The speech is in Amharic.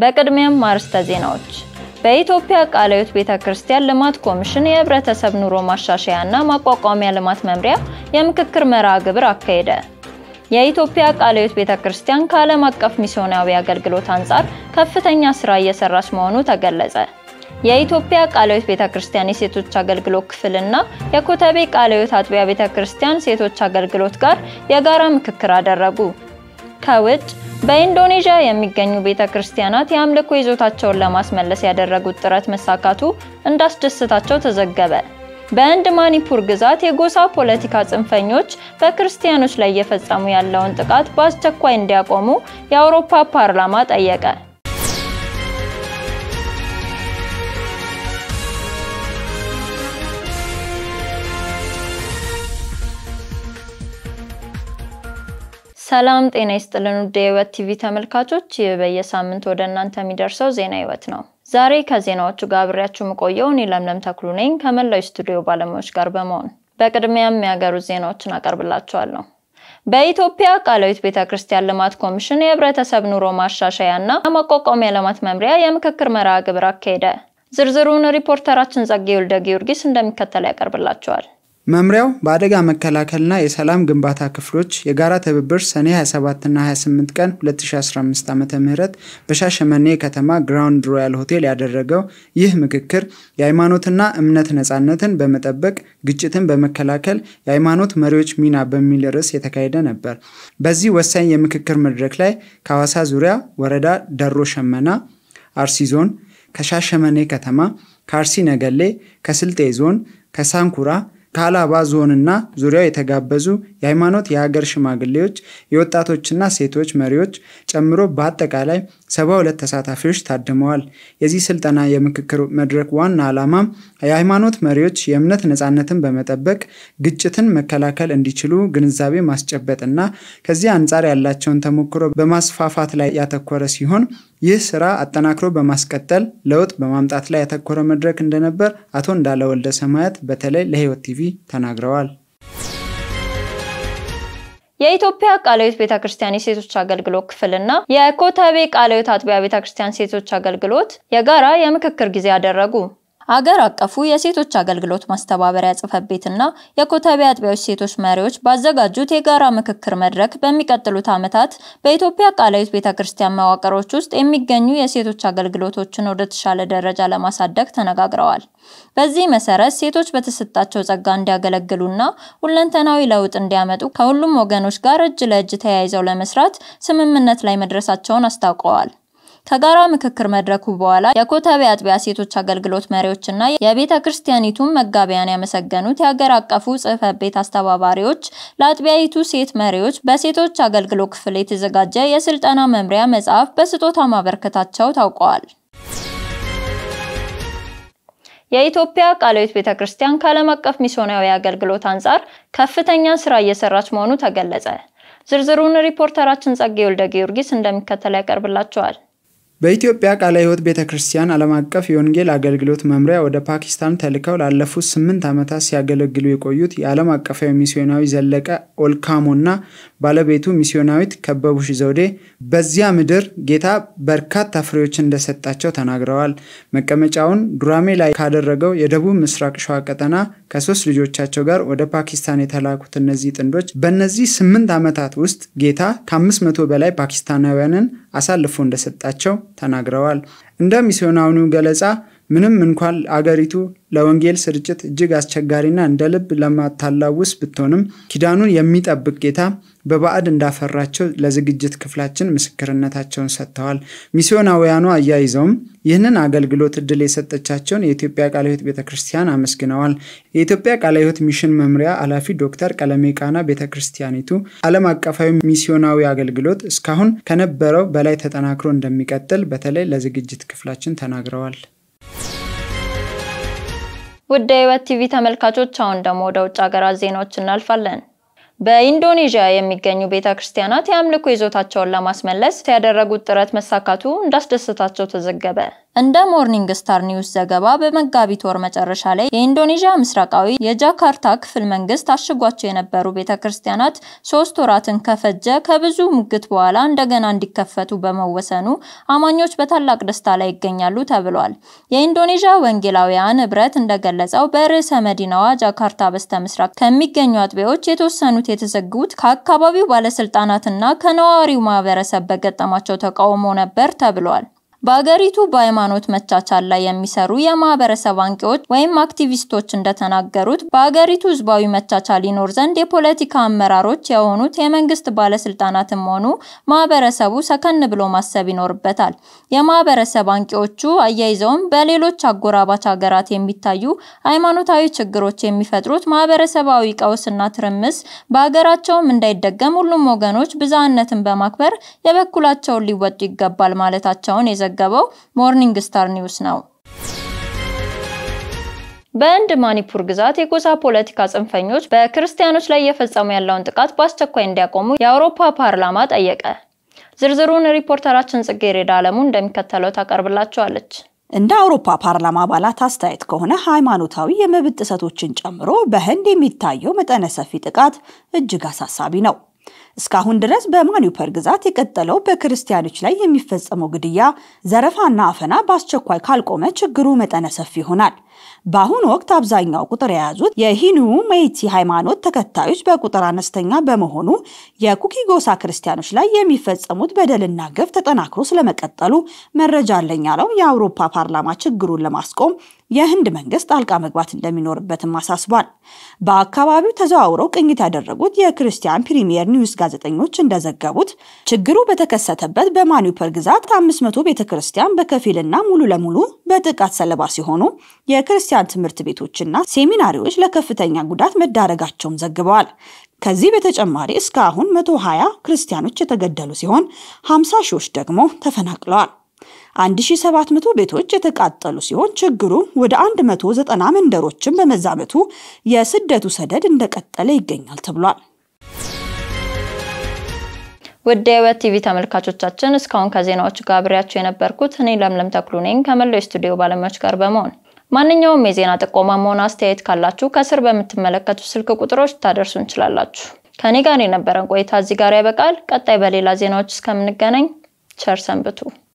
በቅድሚያም ማርስተ ዜናዎች በኢትዮጵያ ቃለ ሕይወት ቤተክርስቲያን ልማት ኮሚሽን የህብረተሰብ ኑሮ ማሻሻያና ማቋቋሚያ ልማት መምሪያ የምክክር መርሃ ግብር አካሄደ። የኢትዮጵያ ቃለ ሕይወት ቤተክርስቲያን ከዓለም አቀፍ ሚስዮናዊ አገልግሎት አንፃር ከፍተኛ ስራ እየሰራች መሆኑ ተገለጸ። የኢትዮጵያ ቃለ ሕይወት ቤተክርስቲያን የሴቶች አገልግሎት ክፍልና የኮተቤ ቃለ ሕይወት አጥቢያ ቤተክርስቲያን ሴቶች አገልግሎት ጋር የጋራ ምክክር አደረጉ። ከውጭ በኢንዶኔዥያ የሚገኙ ቤተክርስቲያናት የአምልኮ ይዞታቸውን ለማስመለስ ያደረጉት ጥረት መሳካቱ እንዳስደሰታቸው ተዘገበ። በህንድ ማኒፑር ግዛት የጎሳ ፖለቲካ ጽንፈኞች በክርስቲያኖች ላይ እየፈጸሙ ያለውን ጥቃት በአስቸኳይ እንዲያቆሙ የአውሮፓ ፓርላማ ጠየቀ። ሰላም ጤና ይስጥልን ውድ የህይወት ቲቪ ተመልካቾች፣ በየሳምንቱ ወደ እናንተ የሚደርሰው ዜና ህይወት ነው። ዛሬ ከዜናዎቹ ጋር አብሬያችሁ መቆየው እኔ ለምለም ተክሉ ነኝ ከመላው ስቱዲዮ ባለሙያዎች ጋር በመሆን በቅድሚያም የሚያገሩት ዜናዎችን አቀርብላችኋለሁ። በኢትዮጵያ ቃለ ሕይወት ቤተክርስቲያን ልማት ኮሚሽን የህብረተሰብ ኑሮ ማሻሻያና ማቋቋሚያ ልማት መምሪያ የምክክር መርሃ ግብር አካሄደ። ዝርዝሩን ሪፖርተራችን ጸጌ ወልደ ጊዮርጊስ እንደሚከተለው ያቀርብላችኋል። መምሪያው በአደጋ መከላከልና የሰላም ግንባታ ክፍሎች የጋራ ትብብር ሰኔ 27 እና 28 ቀን 2015 ዓ.ም በሻሸመኔ ከተማ ግራውንድ ሮያል ሆቴል ያደረገው ይህ ምክክር የሃይማኖትና እምነት ነጻነትን በመጠበቅ ግጭትን በመከላከል የሃይማኖት መሪዎች ሚና በሚል ርዕስ የተካሄደ ነበር። በዚህ ወሳኝ የምክክር መድረክ ላይ ከሐዋሳ ዙሪያ ወረዳ ደሮ ሸመና አርሲ ዞን፣ ከሻሸመኔ ከተማ፣ ከአርሲ ነገሌ፣ ከስልጤ ዞን፣ ከሳንኩራ ካላባ ዞንና ዙሪያው የተጋበዙ የሃይማኖት የሀገር ሽማግሌዎች የወጣቶችና ሴቶች መሪዎች ጨምሮ በአጠቃላይ 72 ተሳታፊዎች ታድመዋል። የዚህ ስልጠና የምክክር መድረክ ዋና ዓላማ የሃይማኖት መሪዎች የእምነት ነጻነትን በመጠበቅ ግጭትን መከላከል እንዲችሉ ግንዛቤ ማስጨበጥና ከዚህ አንፃር ያላቸውን ተሞክሮ በማስፋፋት ላይ ያተኮረ ሲሆን ይህ ስራ አጠናክሮ በማስቀጠል ለውጥ በማምጣት ላይ ያተኮረ መድረክ እንደነበር አቶ እንዳለ ወልደ ሰማያት በተለይ ለህይወት ቲቪ ተናግረዋል። የኢትዮጵያ ቃለ ሕይወት ቤተክርስቲያን የሴቶች አገልግሎት ክፍልና የኮተቤ ቃለ ሕይወት አጥቢያ ቤተክርስቲያን ሴቶች አገልግሎት የጋራ የምክክር ጊዜ ያደረጉ። አገር አቀፉ የሴቶች አገልግሎት ማስተባበሪያ ጽፈት ቤትና የኮተቤ አጥቢያዎች ሴቶች መሪዎች ባዘጋጁት የጋራ ምክክር መድረክ በሚቀጥሉት ዓመታት በኢትዮጵያ ቃለ ሕይወት ቤተክርስቲያን መዋቅሮች ውስጥ የሚገኙ የሴቶች አገልግሎቶችን ወደ ተሻለ ደረጃ ለማሳደግ ተነጋግረዋል። በዚህ መሰረት ሴቶች በተሰጣቸው ጸጋ እንዲያገለግሉና ሁለንተናዊ ለውጥ እንዲያመጡ ከሁሉም ወገኖች ጋር እጅ ለእጅ ተያይዘው ለመስራት ስምምነት ላይ መድረሳቸውን አስታውቀዋል። ከጋራ ምክክር መድረኩ በኋላ የኮተቤ አጥቢያ ሴቶች አገልግሎት መሪዎችና የቤተክርስቲያኒቱን መጋቢያን ያመሰገኑት የሀገር አቀፉ ጽፈት ቤት አስተባባሪዎች ለአጥቢያይቱ ሴት መሪዎች በሴቶች አገልግሎት ክፍል የተዘጋጀ የስልጠና መምሪያ መጽሐፍ በስጦታ ማበርከታቸው ታውቋል። የኢትዮጵያ ቃለ ሕይወት ቤተክርስቲያን ከዓለም አቀፍ ሚስዮናዊ አገልግሎት አንፃር ከፍተኛ ስራ እየሰራች መሆኑ ተገለጸ። ዝርዝሩን ሪፖርተራችን ጸጌ ወልደ ጊዮርጊስ እንደሚከተለው ያቀርብላችኋል። በኢትዮጵያ ቃለ ሕይወት ቤተክርስቲያን ዓለም አቀፍ የወንጌል አገልግሎት መምሪያ ወደ ፓኪስታን ተልከው ላለፉት 8 ዓመታት ሲያገለግሉ የቆዩት የዓለም አቀፋዊ ሚስዮናዊ ዘለቀ ኦልካሞና ባለቤቱ ሚስዮናዊት ከበቡሽ ዘውዴ በዚያ ምድር ጌታ በርካታ ፍሬዎችን እንደሰጣቸው ተናግረዋል። መቀመጫውን ዱራሜ ላይ ካደረገው የደቡብ ምስራቅ ሸዋ ቀጠና ከ3 ልጆቻቸው ጋር ወደ ፓኪስታን የተላኩት እነዚህ ጥንዶች በእነዚህ 8 ዓመታት ውስጥ ጌታ ከ500 በላይ ፓኪስታናውያንን አሳልፎ እንደሰጣቸው ተናግረዋል። እንደ ሚስዮናዊው ገለጻ ምንም እንኳን አገሪቱ ለወንጌል ስርጭት እጅግ አስቸጋሪና እንደልብ ለማታላውስ ብትሆንም ኪዳኑን የሚጠብቅ ጌታ በባዕድ እንዳፈራቸው ለዝግጅት ክፍላችን ምስክርነታቸውን ሰጥተዋል። ሚስዮናውያኑ አያይዘውም ይህንን አገልግሎት እድል የሰጠቻቸውን የኢትዮጵያ ቃለ ሕይወት ቤተክርስቲያን አመስግነዋል። የኢትዮጵያ ቃለ ሕይወት ሚሽን መምሪያ ኃላፊ ዶክተር ቀለሜ ቃና ቤተክርስቲያኒቱ ዓለም አቀፋዊ ሚስዮናዊ አገልግሎት እስካሁን ከነበረው በላይ ተጠናክሮ እንደሚቀጥል በተለይ ለዝግጅት ክፍላችን ተናግረዋል። ውድ የህይወት ቲቪ ተመልካቾች አሁን ደግሞ ወደ ውጭ ሀገራት ዜናዎች እናልፋለን። በኢንዶኔዥያ የሚገኙ ቤተክርስቲያናት የአምልኮ ይዞታቸውን ለማስመለስ ያደረጉት ጥረት መሳካቱ እንዳስደሰታቸው ተዘገበ። እንደ ሞርኒንግ ስታር ኒውስ ዘገባ በመጋቢት ወር መጨረሻ ላይ የኢንዶኔዥያ ምስራቃዊ የጃካርታ ክፍል መንግስት አሽጓቸው የነበሩ ቤተክርስቲያናት 3 ወራትን ከፈጀ ከብዙ ሙግት በኋላ እንደገና እንዲከፈቱ በመወሰኑ አማኞች በታላቅ ደስታ ላይ ይገኛሉ ተብሏል። የኢንዶኔዥያ ወንጌላውያን ህብረት እንደገለጸው በርዕሰ መዲናዋ ጃካርታ በስተምስራቅ ከሚገኙ አጥቢያዎች የተወሰኑት የተዘጉት ከአካባቢው ባለስልጣናትና ከነዋሪው ማህበረሰብ በገጠማቸው ተቃውሞ ነበር ተብሏል። በአገሪቱ በሃይማኖት መቻቻል ላይ የሚሰሩ የማህበረሰብ አንቂዎች ወይም አክቲቪስቶች እንደተናገሩት በአገሪቱ ህዝባዊ መቻቻል ይኖር ዘንድ የፖለቲካ አመራሮች የሆኑት የመንግስት ባለስልጣናትም ሆኑ ማህበረሰቡ ሰከን ብሎ ማሰብ ይኖርበታል። የማህበረሰብ አንቂዎቹ አያይዘውም በሌሎች አጎራባች ሀገራት የሚታዩ ሃይማኖታዊ ችግሮች የሚፈጥሩት ማህበረሰባዊ ቀውስና ትርምስ በአገራቸውም እንዳይደገም ሁሉም ወገኖች ብዝሃነትን በማክበር የበኩላቸውን ሊወጡ ይገባል ማለታቸውን ገበው ሞርኒንግ ስታር ኒውስ ነው። በህንድ ማኒፑር ግዛት የጎሳ ፖለቲካ ጽንፈኞች በክርስቲያኖች ላይ እየፈጸሙ ያለውን ጥቃት በአስቸኳይ እንዲያቆሙ የአውሮፓ ፓርላማ ጠየቀ። ዝርዝሩን ሪፖርተራችን ጽጌረዳ አለሙ እንደሚከተለው ታቀርብላችኋለች። እንደ አውሮፓ ፓርላማ አባላት አስተያየት ከሆነ ሃይማኖታዊ የመብት ጥሰቶችን ጨምሮ በህንድ የሚታየው መጠነ ሰፊ ጥቃት እጅግ አሳሳቢ ነው። እስካሁን ድረስ በማኒፑር ግዛት የቀጠለው በክርስቲያኖች ላይ የሚፈጸመው ግድያ፣ ዘረፋና አፈና በአስቸኳይ ካልቆመ ችግሩ መጠነ ሰፊ ይሆናል። በአሁኑ ወቅት አብዛኛው ቁጥር የያዙት የሂንዱ ሜይቲ ሃይማኖት ተከታዮች በቁጥር አነስተኛ በመሆኑ የኩኪ ጎሳ ክርስቲያኖች ላይ የሚፈጸሙት በደልና ግፍ ተጠናክሮ ስለመቀጠሉ መረጃ አለኝ ያለው የአውሮፓ ፓርላማ ችግሩን ለማስቆም የህንድ መንግስት ጣልቃ መግባት እንደሚኖርበትም አሳስቧል። በአካባቢው ተዘዋውረው ቅኝት ያደረጉት የክርስቲያን ፕሪሚየር ኒውስ ጋዜጠኞች እንደዘገቡት ችግሩ በተከሰተበት በማኒፑር ግዛት 500 ቤተክርስቲያን በከፊልና ሙሉ ለሙሉ በጥቃት ሰለባ ሲሆኑ የክርስቲያን ትምህርት ቤቶችና ሴሚናሪዎች ለከፍተኛ ጉዳት መዳረጋቸውን ዘግበዋል። ከዚህ በተጨማሪ እስካሁን 120 ክርስቲያኖች የተገደሉ ሲሆን 50 ሺዎች ደግሞ ተፈናቅለዋል። 1700 ቤቶች የተቃጠሉ ሲሆን ችግሩ ወደ 190 መንደሮችን በመዛመቱ የስደቱ ሰደድ እንደቀጠለ ይገኛል ተብሏል። ወደ ህይወት ቲቪ ተመልካቾቻችን እስካሁን ከዜናዎቹ ጋር አብሬያችሁ የነበርኩት እኔ ለምለም ተክሉ ነኝ ከመላው ስቱዲዮ ባለሙያዎች ጋር በመሆን ማንኛውም የዜና ጥቆማም ሆነ አስተያየት ካላችሁ ከስር በምትመለከቱ ስልክ ቁጥሮች ታደርሱ እንችላላችሁ። ከኔ ጋር የነበረን ቆይታ እዚህ ጋር ያበቃል። ቀጣይ በሌላ ዜናዎች እስከምንገናኝ ቸር ሰንብቱ።